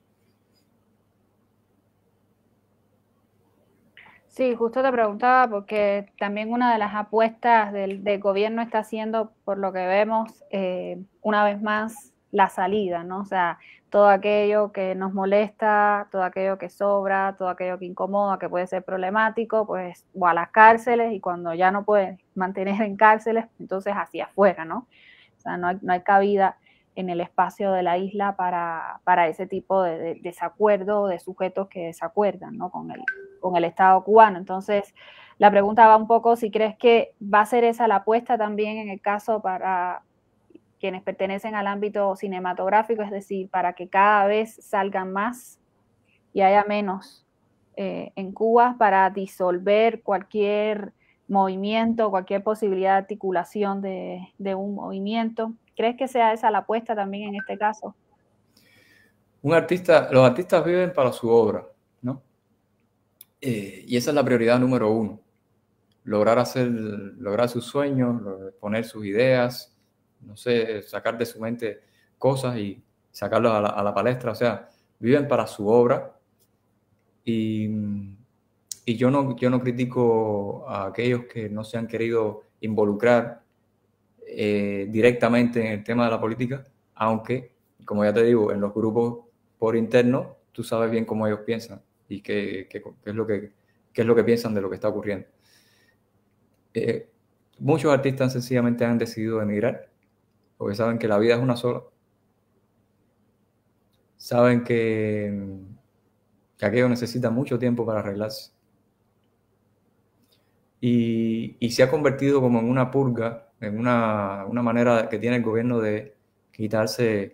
Sí, justo te preguntaba porque también una de las apuestas del, del gobierno está haciendo, por lo que vemos, eh, una vez más, la salida, ¿no? O sea, todo aquello que nos molesta, todo aquello que sobra, todo aquello que incomoda, que puede ser problemático, pues o a las cárceles, y cuando ya no pueden mantener en cárceles, entonces hacia afuera, ¿no? O sea, no hay, no hay cabida en el espacio de la isla para, para ese tipo de, de desacuerdo, de sujetos que desacuerdan, ¿no? con, el, con el Estado cubano. Entonces, la pregunta va un poco si crees que va a ser esa la apuesta también en el caso para quienes pertenecen al ámbito cinematográfico, es decir, para que cada vez salgan más y haya menos eh, en Cuba para disolver cualquier movimiento, cualquier posibilidad de articulación de, de un movimiento. ¿Crees que sea esa la apuesta también en este caso? Un artista, los artistas viven para su obra, ¿no? Eh, y esa es la prioridad número uno. Lograr hacer, lograr sus sueños, poner sus ideas, no sé, sacar de su mente cosas y sacarlas a la, a la palestra. O sea, viven para su obra. Y, y yo, no, yo no critico a aquellos que no se han querido involucrar Eh, directamente en el tema de la política, aunque, como ya te digo, en los grupos por interno, tú sabes bien cómo ellos piensan y qué, qué, qué, es, lo que, qué es lo que piensan de lo que está ocurriendo. Eh, muchos artistas sencillamente han decidido emigrar porque saben que la vida es una sola. Saben que, que aquello necesita mucho tiempo para arreglarse. Y, y se ha convertido como en una purga, en una, una manera que tiene el gobierno de quitarse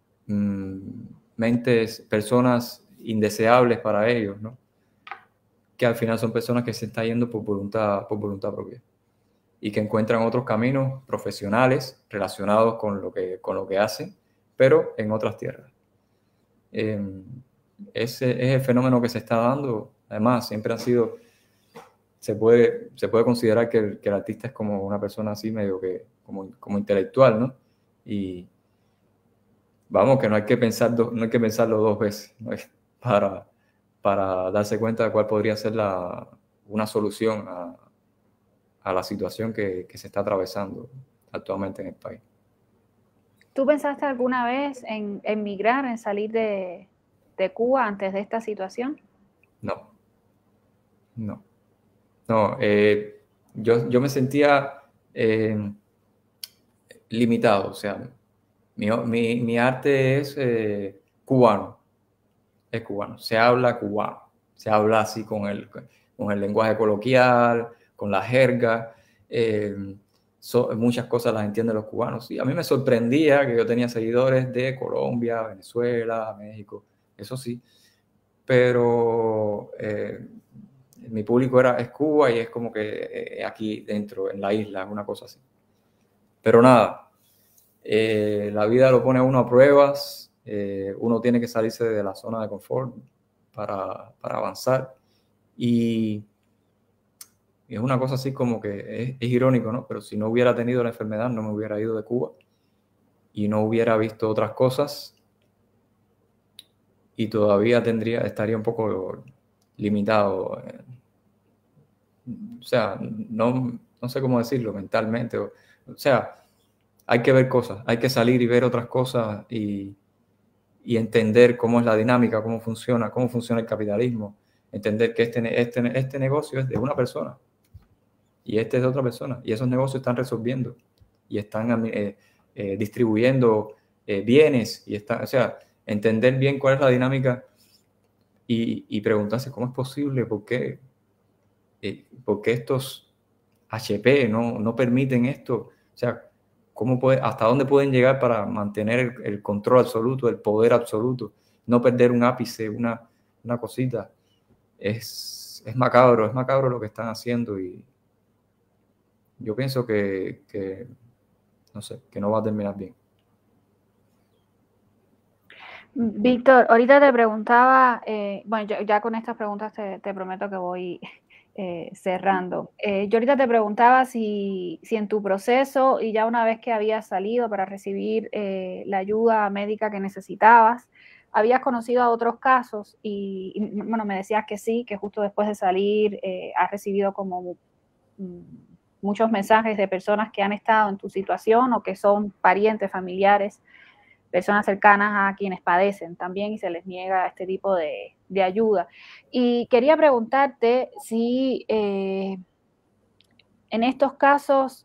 mmm, mentes, personas indeseables para ellos, ¿no? que al final son personas que se están yendo por voluntad, por voluntad propia y que encuentran otros caminos profesionales relacionados con lo que, con lo que hacen, pero en otras tierras. Eh, ese es el fenómeno que se está dando. Además, siempre ha sido, se puede, se puede considerar que el, que el artista es como una persona así medio que, como, como intelectual, ¿no? Y vamos, que no hay que, pensar do, no hay que pensarlo dos veces, ¿no? para, para darse cuenta de cuál podría ser la, una solución a, a la situación que, que se está atravesando actualmente en el país. ¿Tú pensaste alguna vez en emigrar, en salir de, de Cuba antes de esta situación? No, no, no. Eh, yo, yo me sentía eh, limitado, o sea, mi, mi, mi arte es eh, cubano, es cubano, se habla cubano, se habla así con el, con el lenguaje coloquial, con la jerga, eh, so, muchas cosas las entienden los cubanos. Y a mí me sorprendía que yo tenía seguidores de Colombia, Venezuela, México, eso sí, pero eh, mi público era, es Cuba y es como que eh, aquí dentro, en la isla, una cosa así. Pero nada, eh, la vida lo pone a uno a pruebas, eh, uno tiene que salirse de la zona de confort para, para avanzar y, y es una cosa así como que es, es irónico, ¿no? Pero si no hubiera tenido la enfermedad no me hubiera ido de Cuba y no hubiera visto otras cosas y todavía tendría, estaría un poco limitado. Eh, o sea, no, no sé cómo decirlo mentalmente. O, o sea, hay que ver cosas, hay que salir y ver otras cosas y, y entender cómo es la dinámica, cómo funciona, cómo funciona el capitalismo. Entender que este, este, este negocio es de una persona y este es de otra persona. Y esos negocios están resolviendo y están eh, eh, distribuyendo eh, bienes. Y están, o sea, entender bien cuál es la dinámica y, y preguntarse cómo es posible, por qué, eh, por qué estos H P no, no permiten esto. O sea, ¿cómo puede, hasta dónde pueden llegar para mantener el, el control absoluto, el poder absoluto, no perder un ápice, una, una cosita? Es, es macabro, es macabro lo que están haciendo y yo pienso que, que, no sé, que no va a terminar bien. Víctor, ahorita te preguntaba, eh, bueno, yo, ya con estas preguntas te, te prometo que voy eh, cerrando. Eh, yo ahorita te preguntaba si, si en tu proceso y ya una vez que habías salido para recibir eh, la ayuda médica que necesitabas, habías conocido a otros casos y, y, bueno, me decías que sí, que justo después de salir eh, has recibido como mm, muchos mensajes de personas que han estado en tu situación o que son parientes, familiares, personas cercanas a quienes padecen también y se les niega este tipo de, de ayuda. Y quería preguntarte si eh, en estos casos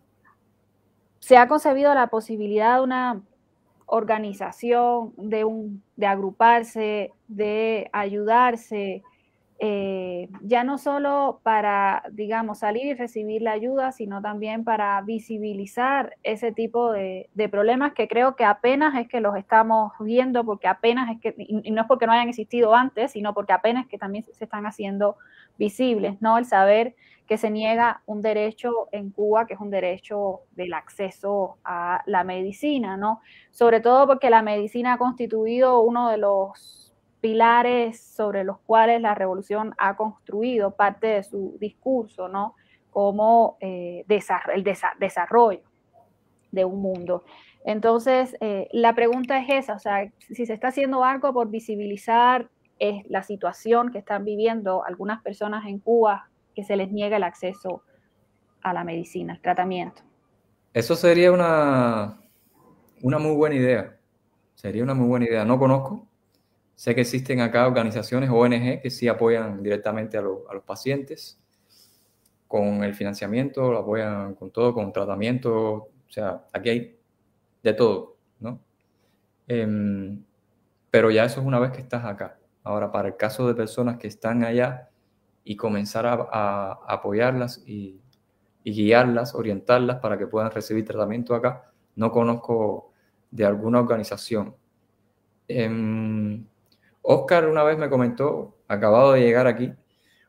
se ha concebido la posibilidad de una organización, de, un, de agruparse, de ayudarse, eh, ya no solo para, digamos, salir y recibir la ayuda, sino también para visibilizar ese tipo de, de problemas que creo que apenas es que los estamos viendo, porque apenas es que, y no es porque no hayan existido antes, sino porque apenas que también se están haciendo visibles, ¿no? El saber que se niega un derecho en Cuba, que es un derecho del acceso a la medicina, ¿no? Sobre todo porque la medicina ha constituido uno de los pilares sobre los cuales la revolución ha construido parte de su discurso, ¿no? Como eh, desarrollo, el desa desarrollo de un mundo. Entonces, eh, la pregunta es esa, o sea, si se está haciendo algo por visibilizar eh, la situación que están viviendo algunas personas en Cuba, que se les niega el acceso a la medicina, al tratamiento. Eso sería una, una muy buena idea. Sería una muy buena idea. No conozco. Sé que existen acá organizaciones, O N G, que sí apoyan directamente a, lo, a los pacientes con el financiamiento, lo apoyan con todo, con tratamiento. O sea, aquí hay de todo, ¿no? Eh, pero ya eso es una vez que estás acá. Ahora, para el caso de personas que están allá y comenzar a, a, a apoyarlas y, y guiarlas, orientarlas para que puedan recibir tratamiento acá, no conozco de alguna organización. Eh, Oscar una vez me comentó, acabado de llegar aquí,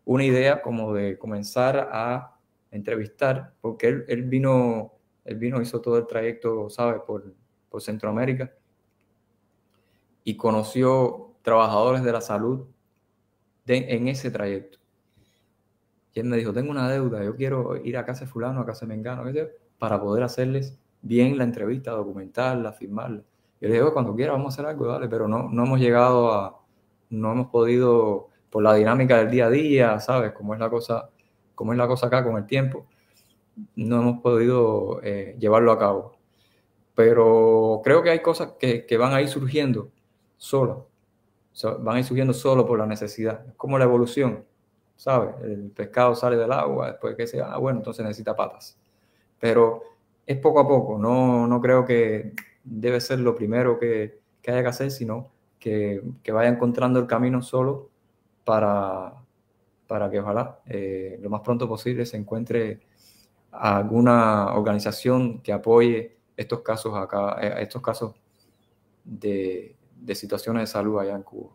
una idea como de comenzar a entrevistar, porque él, él vino, él vino, hizo todo el trayecto, ¿sabes?, por, por Centroamérica y conoció trabajadores de la salud de, en ese trayecto. Y él me dijo, tengo una deuda, yo quiero ir a casa de fulano, a casa de mengano, para poder hacerles bien la entrevista, documentarla, firmarla. Yo le digo, cuando quiera vamos a hacer algo, dale, pero no, no hemos llegado a, no hemos podido, por la dinámica del día a día, ¿sabes? Cómo es la cosa, cómo es la cosa acá con el tiempo, no hemos podido eh, llevarlo a cabo. Pero creo que hay cosas que, que van a ir surgiendo solo, so, van a ir surgiendo solo por la necesidad, es como la evolución, ¿sabes? El pescado sale del agua, después que se, ah, bueno, entonces necesita patas. Pero es poco a poco, no, no creo que debe ser lo primero que, que haya que hacer, sino que, que vaya encontrando el camino solo para, para que ojalá eh, lo más pronto posible se encuentre alguna organización que apoye estos casos acá, estos casos de, de situaciones de salud allá en Cuba.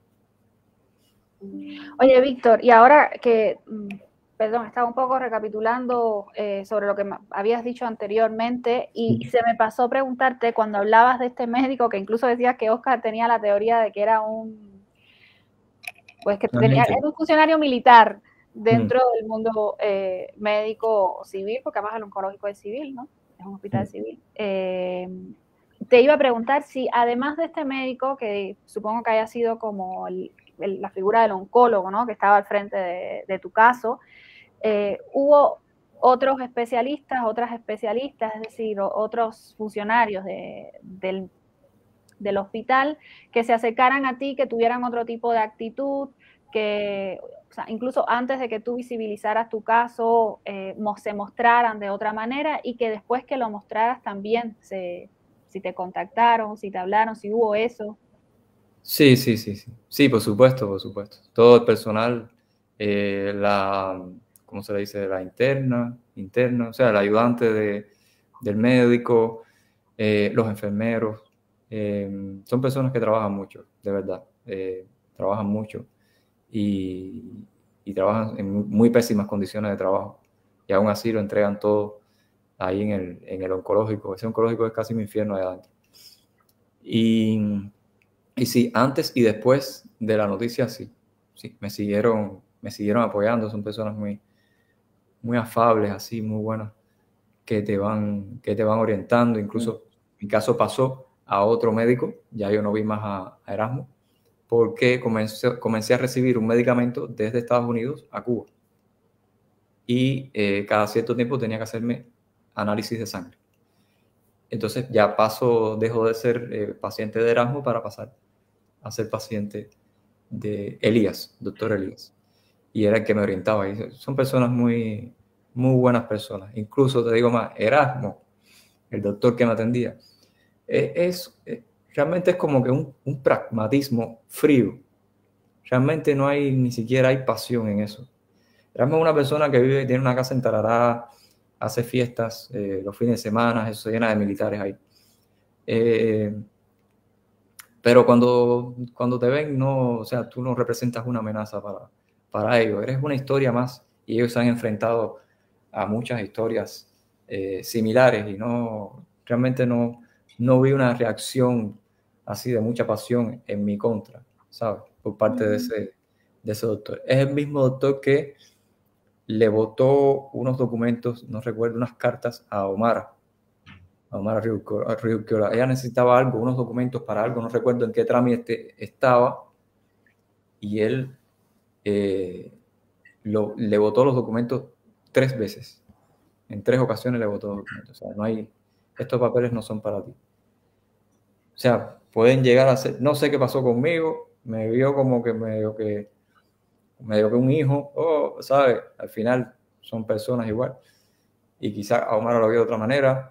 Oye, Víctor, y ahora que, perdón, estaba un poco recapitulando eh, sobre lo que habías dicho anteriormente y se me pasó preguntarte cuando hablabas de este médico que incluso decías que Oscar tenía la teoría de que era un, pues que tenía, era un funcionario militar dentro mm. del mundo eh, médico civil, porque además el oncológico es civil, ¿no? Es un hospital mm. civil. Eh, te iba a preguntar si además de este médico, que supongo que haya sido como el, el, la figura del oncólogo, ¿no?, que estaba al frente de, de tu caso, eh, hubo otros especialistas, otras especialistas, es decir, otros funcionarios de, del, del hospital que se acercaran a ti, que tuvieran otro tipo de actitud, que o sea, incluso antes de que tú visibilizaras tu caso, eh, se mostraran de otra manera y que después que lo mostraras también se... si te contactaron, si te hablaron, si hubo eso. Sí, sí, sí, sí. Sí, por supuesto, por supuesto. Todo el personal, eh, la, ¿cómo se le dice? La interna, interna, o sea, el ayudante de, del médico, eh, los enfermeros, eh, son personas que trabajan mucho, de verdad. Eh, trabajan mucho y, y trabajan en muy pésimas condiciones de trabajo. Y aún así lo entregan todo ahí en el, en el oncológico. Ese oncológico es casi mi infierno de adentro. Y, y sí, antes y después de la noticia, sí, sí, me siguieron, me siguieron apoyando. Son personas muy, muy afables, así, muy buenas, que te van, que te van orientando. Incluso mi caso pasó a otro médico, ya yo no vi más a, a Erasmo, porque comencé, comencé a recibir un medicamento desde Estados Unidos a Cuba. Y eh, cada cierto tiempo tenía que hacerme análisis de sangre. Entonces ya paso, dejo de ser eh, paciente de Erasmo para pasar a ser paciente de Elías, doctor Elías. Y era el que me orientaba. Y son personas muy, muy buenas personas. Incluso, te digo más, Erasmo, el doctor que me atendía, es, es, es realmente es como que un, un pragmatismo frío. Realmente no hay, ni siquiera hay pasión en eso. Erasmo es una persona que vive, tiene una casa en Tarará, hace fiestas eh, los fines de semana, eso se llena de militares ahí. Eh, pero cuando, cuando te ven, no, o sea, tú no representas una amenaza para, para ellos, eres una historia más y ellos se han enfrentado a muchas historias eh, similares y no, realmente no, no vi una reacción así de mucha pasión en mi contra, ¿sabes? Por parte de ese, de ese doctor. Es el mismo doctor que le votó unos documentos, no recuerdo, unas cartas a Omar, a Omar Riuquiola. Ella necesitaba algo, unos documentos para algo, no recuerdo en qué trámite estaba, y él eh, lo, le votó los documentos tres veces. En tres ocasiones le votó los documentos. O sea, no hay, estos papeles no son para ti. O sea, pueden llegar a ser, no sé qué pasó conmigo, me vio como que medio que me dio que un hijo, oh, ¿sabes? Al final son personas igual. Y quizás a Omar lo vio de otra manera.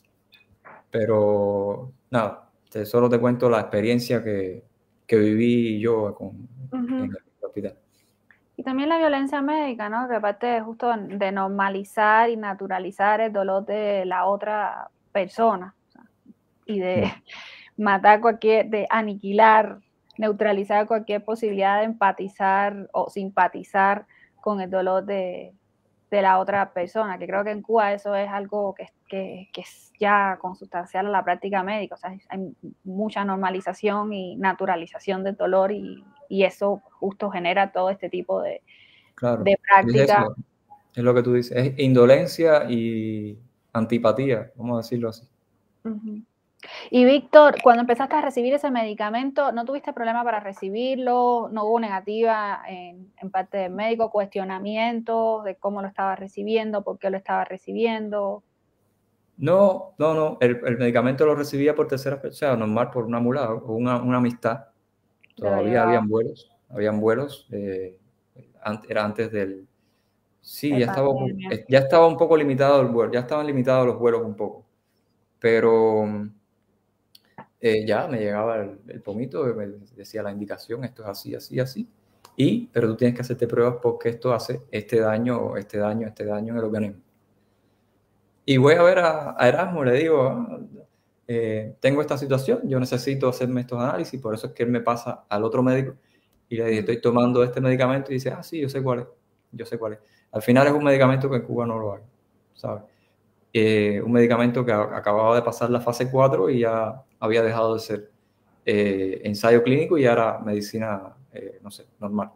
Pero nada, te, solo te cuento la experiencia que, que viví yo con, uh-huh. en el hospital. Y también la violencia médica, ¿no? Que aparte justo de normalizar y naturalizar el dolor de la otra persona. O sea, y de uh-huh. matar cualquier, de aniquilar, neutralizar cualquier posibilidad de empatizar o simpatizar con el dolor de, de la otra persona, que creo que en Cuba eso es algo que, que, que es ya consustancial a la práctica médica. O sea, hay mucha normalización y naturalización del dolor y, y eso justo genera todo este tipo de, claro, de práctica. Es, eso, es lo que tú dices, es indolencia y antipatía, vamos a decirlo así. Uh-huh. Y Víctor, cuando empezaste a recibir ese medicamento, ¿no tuviste problema para recibirlo? ¿No hubo negativa en, en parte del médico, cuestionamientos de cómo lo estaba recibiendo, por qué lo estaba recibiendo? No, no, no, el, el medicamento lo recibía por tercera persona, normal, por una mula o una, una amistad. Todavía habían vuelos, habían vuelos, eh, era antes del... Sí, ya estaba, ya estaba un poco limitado el vuelo, ya estaban limitados los vuelos un poco, pero eh, ya me llegaba el, el pomito, me decía la indicación, esto es así, así, así, y, pero tú tienes que hacerte pruebas porque esto hace este daño, este daño, este daño en el organismo. Y voy a ver a, a Erasmo, le digo, eh, tengo esta situación, yo necesito hacerme estos análisis, por eso es que él me pasa al otro médico, y le dije, estoy tomando este medicamento, y dice, ah, sí, yo sé cuál es, yo sé cuál es. Al final es un medicamento que en Cuba no lo hay, ¿sabes? Eh, un medicamento que a, acababa de pasar la fase cuatro y ya había dejado de ser eh, ensayo clínico y era medicina, eh, no sé, normal.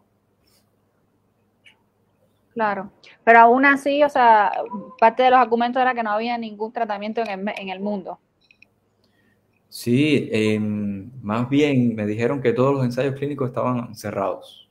Claro, pero aún así, o sea, parte de los argumentos era que no había ningún tratamiento en el, en el mundo. Sí, eh, más bien me dijeron que todos los ensayos clínicos estaban cerrados.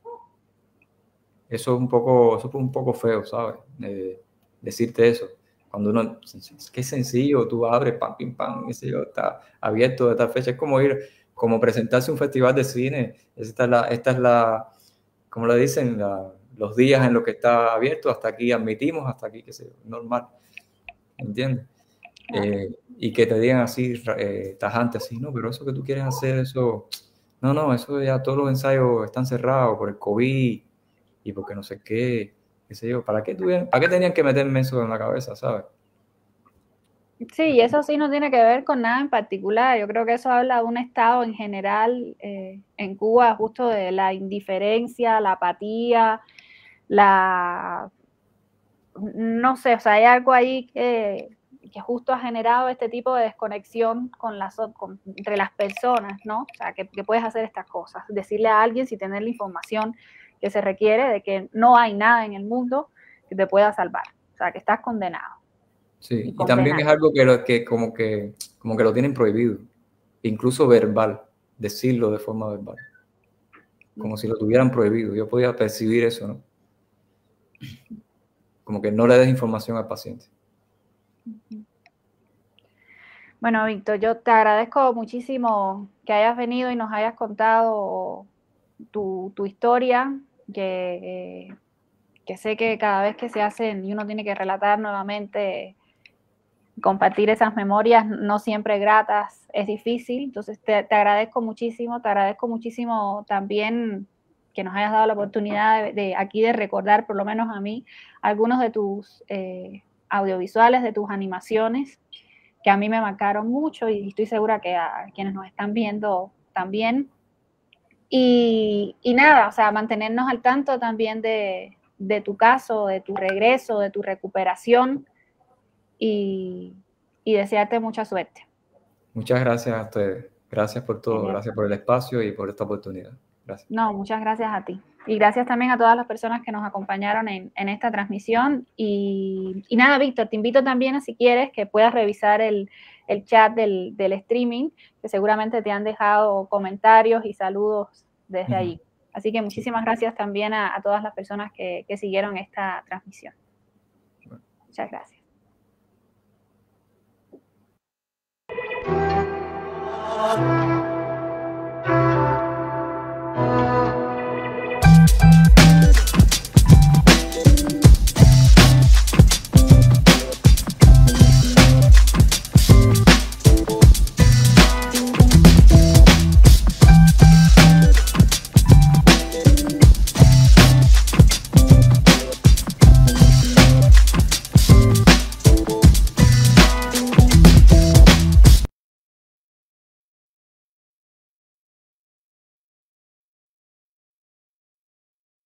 Eso es un poco, eso fue un poco feo, ¿sabes? Eh, decirte eso. Cuando uno, qué sencillo, tú abres, pam, pim, pam, ese yo, está abierto de tal fecha. Es como ir, como presentarse a un festival de cine. Esta es la, esta es la, ¿cómo le dicen? La, los días en los que está abierto, hasta aquí admitimos, hasta aquí, qué sé yo, normal. ¿Entiendes? Eh, y que te digan así, eh, tajante, así, no, pero eso que tú quieres hacer, eso, no, no, eso ya todos los ensayos están cerrados por el COVID y porque no sé qué, qué sé yo, ¿para qué, tuvieran, ¿para qué tenían que meterme eso en la cabeza, sabes? Sí, y eso sí no tiene que ver con nada en particular. Yo creo que eso habla de un estado en general eh, en Cuba, justo de la indiferencia, la apatía, la... No sé, o sea, hay algo ahí que, que justo ha generado este tipo de desconexión con las, con, entre las personas, ¿no? O sea, que, que puedes hacer estas cosas, decirle a alguien si tener la información que se requiere de que no hay nada en el mundo que te pueda salvar, o sea, que estás condenado. Sí, y, y también es algo que, lo, que, como que como que lo tienen prohibido, incluso verbal, decirlo de forma verbal, como si lo tuvieran prohibido. Yo podía percibir eso, ¿no? Como que no le des información al paciente. Bueno, Víctor, yo te agradezco muchísimo que hayas venido y nos hayas contado tu, tu historia, que, eh, que sé que cada vez que se hacen y uno tiene que relatar nuevamente, compartir esas memorias no siempre gratas, es difícil. Entonces te, te agradezco muchísimo, te agradezco muchísimo también que nos hayas dado la oportunidad de, de aquí de recordar, por lo menos a mí, algunos de tus eh, audiovisuales, de tus animaciones, que a mí me marcaron mucho y estoy segura que a quienes nos están viendo también. Y, y nada, o sea, mantenernos al tanto también de, de tu caso, de tu regreso, de tu recuperación y, y desearte mucha suerte. Muchas gracias a ustedes. Gracias por todo, gracias por el espacio y por esta oportunidad. Gracias. No, muchas gracias a ti. Y gracias también a todas las personas que nos acompañaron en, en esta transmisión. Y, y nada, Víctor, te invito también a, si quieres, que puedas revisar el, el chat del, del streaming, que seguramente te han dejado comentarios y saludos desde uh-huh. allí. Así que muchísimas gracias también a, a todas las personas que, que siguieron esta transmisión. Muchas gracias.